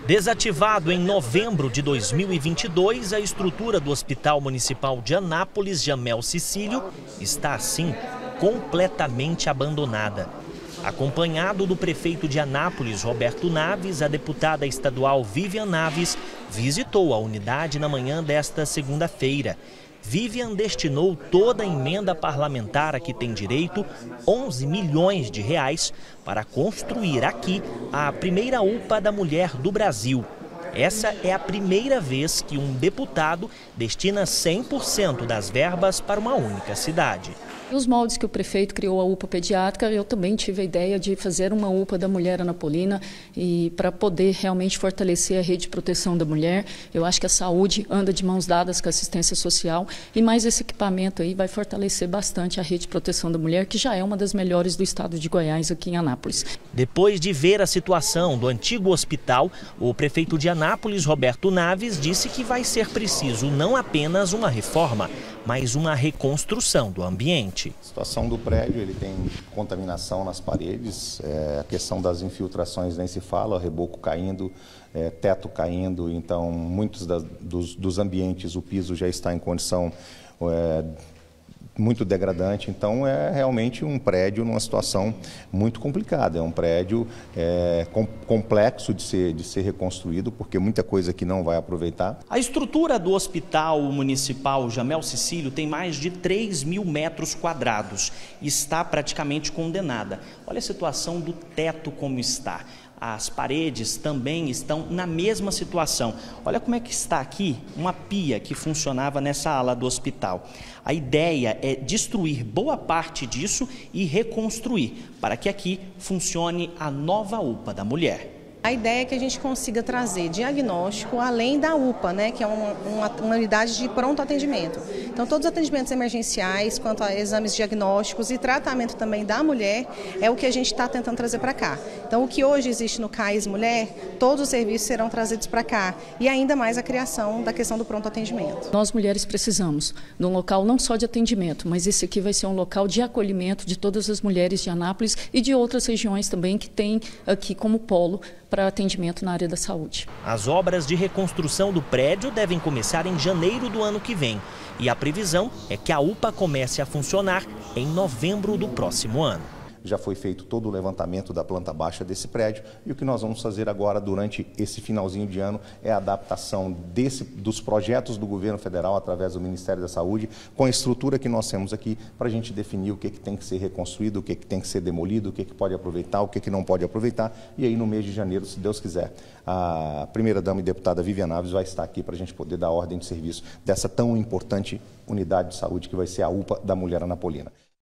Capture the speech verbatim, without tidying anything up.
Desativado em novembro de dois mil e vinte e dois, a estrutura do Hospital Municipal de Anápolis, Jamel Cecílio, está assim completamente abandonada. Acompanhado do prefeito de Anápolis, Roberto Naves, a deputada estadual Vivian Naves visitou a unidade na manhã desta segunda-feira. Vivian destinou toda a emenda parlamentar a que tem direito, onze milhões de reais, para construir aqui a primeira U P A da mulher do Brasil. Essa é a primeira vez que um deputado destina cem por cento das verbas para uma única cidade. Nos moldes que o prefeito criou a U P A pediátrica, eu também tive a ideia de fazer uma U P A da mulher anapolina e para poder realmente fortalecer a rede de proteção da mulher. Eu acho que a saúde anda de mãos dadas com a assistência social e mais esse equipamento aí vai fortalecer bastante a rede de proteção da mulher, que já é uma das melhores do estado de Goiás aqui em Anápolis. Depois de ver a situação do antigo hospital, o prefeito de Anápolis, Roberto Naves, disse que vai ser preciso não apenas uma reforma, mas uma reconstrução do ambiente. A situação do prédio, ele tem contaminação nas paredes, é, a questão das infiltrações nem se fala, reboco caindo, é, teto caindo, então muitos das, dos, dos ambientes, o piso já está em condição é, muito degradante, então é realmente um prédio numa situação muito complicada, é um prédio é, com, complexo de ser, de ser reconstruído, porque muita coisa que não vai aproveitar. A estrutura do Hospital Municipal Jamel Cecílio tem mais de três mil metros quadrados, está praticamente condenada. Olha a situação do teto como está. As paredes também estão na mesma situação. Olha como é que está aqui uma pia que funcionava nessa ala do hospital. A ideia é destruir boa parte disso e reconstruir para que aqui funcione a nova U P A da mulher. A ideia é que a gente consiga trazer diagnóstico além da U P A, né, que é uma, uma, uma unidade de pronto atendimento. Então, todos os atendimentos emergenciais, quanto a exames diagnósticos e tratamento também da mulher, é o que a gente está tentando trazer para cá. Então, o que hoje existe no CAIS Mulher, todos os serviços serão trazidos para cá. E ainda mais a criação da questão do pronto atendimento. Nós, mulheres, precisamos de um local não só de atendimento, mas esse aqui vai ser um local de acolhimento de todas as mulheres de Anápolis e de outras regiões também que tem aqui como polo para atendimento na área da saúde. As obras de reconstrução do prédio devem começar em janeiro do ano que vem. E a previsão é que a U P A comece a funcionar em novembro do próximo ano. Já foi feito todo o levantamento da planta baixa desse prédio e o que nós vamos fazer agora durante esse finalzinho de ano é a adaptação desse, dos projetos do governo federal através do Ministério da Saúde com a estrutura que nós temos aqui para a gente definir o que, que tem que ser reconstruído, o que, que tem que ser demolido, o que, que pode aproveitar, o que, que não pode aproveitar. E aí no mês de janeiro, se Deus quiser, a primeira-dama e deputada Vivian Naves vai estar aqui para a gente poder dar ordem de serviço dessa tão importante unidade de saúde que vai ser a U P A da mulher anapolina.